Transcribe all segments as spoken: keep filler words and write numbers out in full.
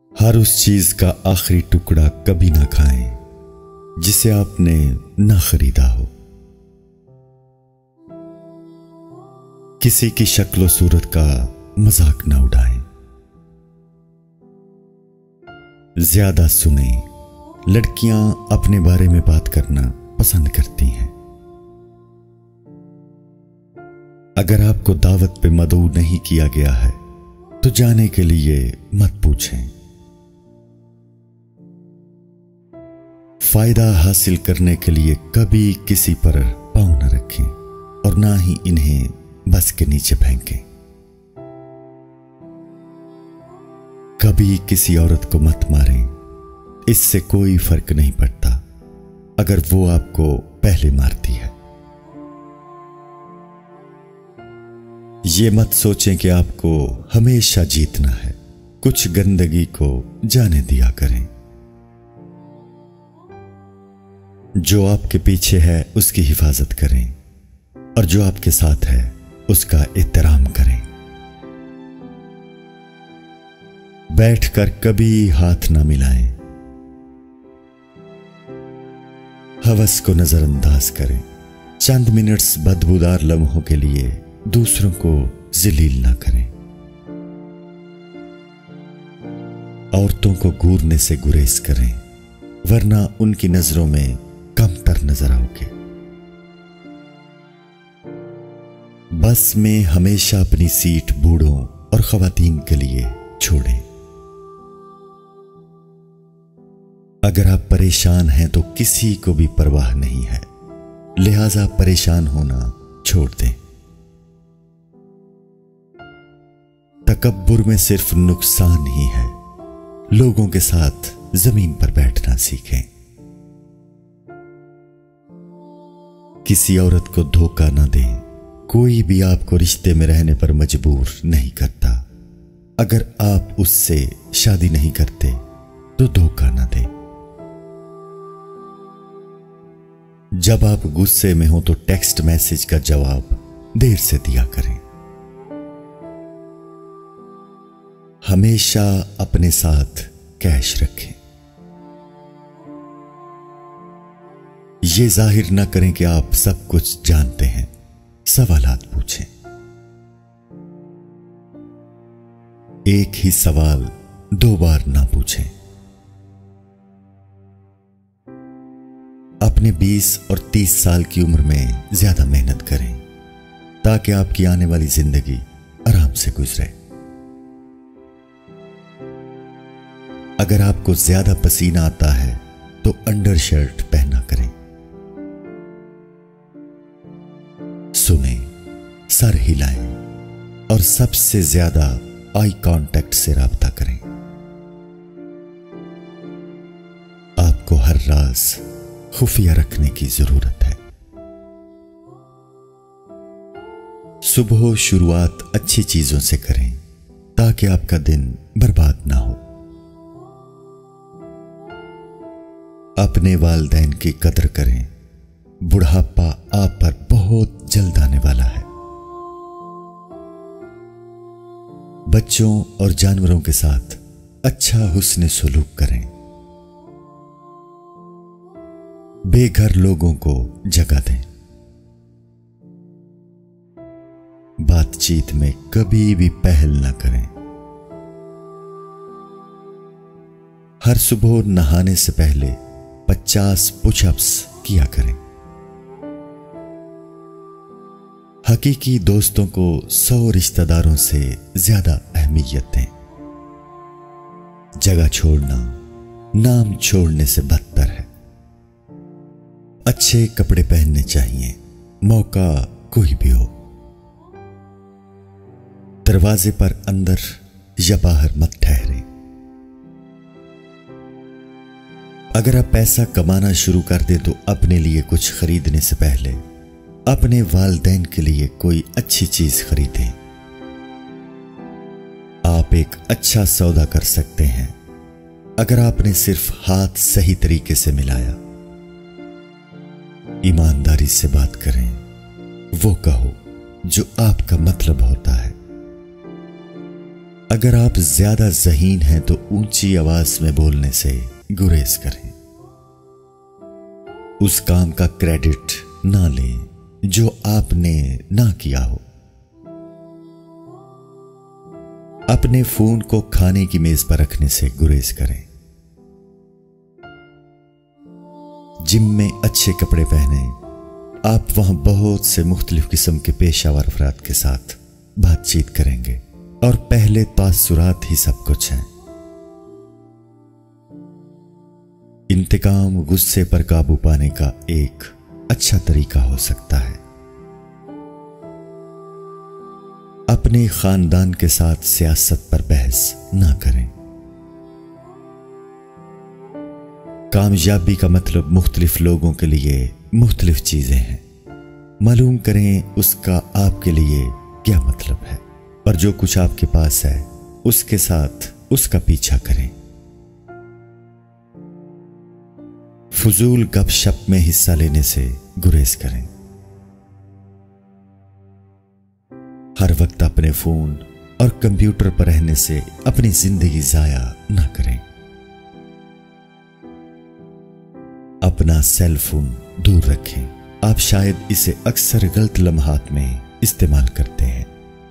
हर उस चीज का आखिरी टुकड़ा कभी ना खाएं जिसे आपने ना खरीदा हो। किसी की शक्लो सूरत का मजाक ना उड़ाएं। ज्यादा सुने। लड़कियां अपने बारे में बात करना पसंद करती हैं। अगर आपको दावत पे मदऊ नहीं किया गया है तो जाने के लिए मत पूछें। फायदा हासिल करने के लिए कभी किसी पर पांव न रखें और ना ही इन्हें बस के नीचे फेंकें। कभी किसी औरत को मत मारें, इससे कोई फर्क नहीं पड़ता अगर वो आपको पहले मारती है। ये मत सोचें कि आपको हमेशा जीतना है। कुछ गंदगी को जाने दिया करें। जो आपके पीछे है उसकी हिफाजत करें और जो आपके साथ है उसका एहतराम करें। बैठकर कभी हाथ ना मिलाएं। हवस को नजरअंदाज करें। चंद मिनट्स बदबूदार लम्हों के लिए दूसरों को जलील ना करें। औरतों को घूरने से गुरेज करें, वरना उनकी नजरों में कमतर नजर आओगे। बस में हमेशा अपनी सीट बूढ़ों और खवातीन के लिए छोड़ें। अगर आप परेशान हैं तो किसी को भी परवाह नहीं है, लिहाजा परेशान होना छोड़ दें। तकब्बुर में सिर्फ नुकसान ही है। लोगों के साथ जमीन पर बैठना सीखें। किसी औरत को धोखा ना दें। कोई भी आपको रिश्ते में रहने पर मजबूर नहीं करता। अगर आप उससे शादी नहीं करते तो धोखा ना दें। जब आप गुस्से में हो तो टेक्स्ट मैसेज का जवाब देर से दिया करें। हमेशा अपने साथ कैश रखें। ये जाहिर न करें कि आप सब कुछ जानते हैं। सवालात पूछें। एक ही सवाल दो बार ना पूछें। अपने बीस और तीस साल की उम्र में ज्यादा मेहनत करें ताकि आपकी आने वाली जिंदगी आराम से गुजरे। अगर आपको ज्यादा पसीना आता है तो अंडर शर्ट पहना करें। सुने, सर हिलाएं और सबसे ज्यादा आई कांटेक्ट से राब्ता करें। आपको हर राज खुफिया रखने की जरूरत है। सुबह शुरुआत अच्छी चीजों से करें ताकि आपका दिन बर्बाद ना हो। अपने वालिदैन की कदर करें। बुढ़ापा आप पर बहुत जल्द आने वाला है। बच्चों और जानवरों के साथ अच्छा हुस्न सुलूक करें। बेघर लोगों को जगह दें। बातचीत में कभी भी पहल न करें। हर सुबह नहाने से पहले पचास पुशअप्स किया करें। हकीकी दोस्तों को सौ रिश्तेदारों से ज्यादा अहमियत दें। जगह छोड़ना नाम छोड़ने से बदतर है। अच्छे कपड़े पहनने चाहिए, मौका कोई भी हो। दरवाजे पर अंदर या बाहर मत ठहरें। अगर आप पैसा कमाना शुरू कर दें तो अपने लिए कुछ खरीदने से पहले अपने वालिदैन के लिए कोई अच्छी चीज खरीदें। आप एक अच्छा सौदा कर सकते हैं अगर आपने सिर्फ हाथ सही तरीके से मिलाया। ईमानदारी से बात करें, वो कहो जो आपका मतलब होता है। अगर आप ज्यादा ज़हीन हैं तो ऊंची आवाज में बोलने से गुरेज करें। उस काम का क्रेडिट ना लें जो आपने ना किया हो। अपने फोन को खाने की मेज पर रखने से गुरेज करें। जिम में अच्छे कपड़े पहने। आप वहां बहुत से मुख्तलिफ किस्म के पेशावर अफराद के साथ बातचीत करेंगे और पहले तासुरात ही सब कुछ हैं। इंतकाम गुस्से पर काबू पाने का एक अच्छा तरीका हो सकता है। अपने खानदान के साथ सियासत पर बहस ना करें। कामयाबी का मतलब मुख्तलिफ लोगों के लिए मुख्तलिफ चीजें हैं। मालूम करें उसका आपके लिए क्या मतलब है, पर जो कुछ आपके पास है उसके साथ उसका पीछा करें। फजूल गपशप में हिस्सा लेने से गुरेज करें। हर वक्त अपने फोन और कंप्यूटर पर रहने से अपनी जिंदगी जाया ना करें। अपना सेल फोन दूर रखें। आप शायद इसे अक्सर गलत लम्हात में इस्तेमाल करते हैं।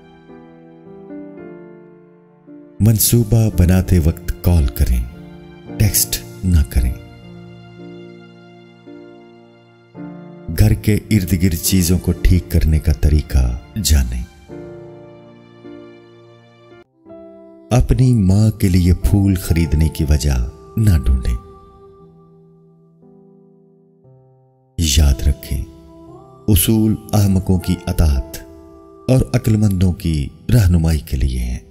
मंसूबा बनाते वक्त कॉल करें, टेक्स्ट ना करें। घर के इर्द गिर्द चीजों को ठीक करने का तरीका जानें। अपनी मां के लिए फूल खरीदने की वजह ना ढूंढें। याद रखें, उसूल अहमकों की अतात और अक्लमंदों की रहनुमाई के लिए हैं।